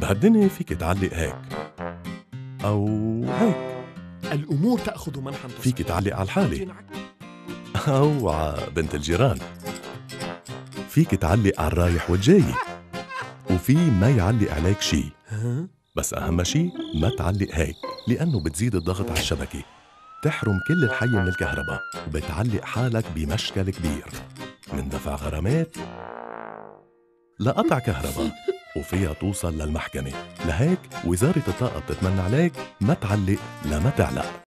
بهالدنيا فيك تعلق هيك أو هيك. الأمور تأخذ منحا فيك تعلق على الحالة أو على بنت الجيران. فيك تعلق على الرايح والجاي، وفي ما يعلق عليك شي. بس أهم شي ما تعلق هيك، لأنه بتزيد الضغط على الشبكة، تحرم كل الحي من الكهرباء، وبتعلق حالك بمشكل كبير من دفع غرامات لقطع كهرباء، وفيها توصل للمحكمة. لهيك وزارة الطاقة بتتمنى عليك ما تعلق لما تعلق.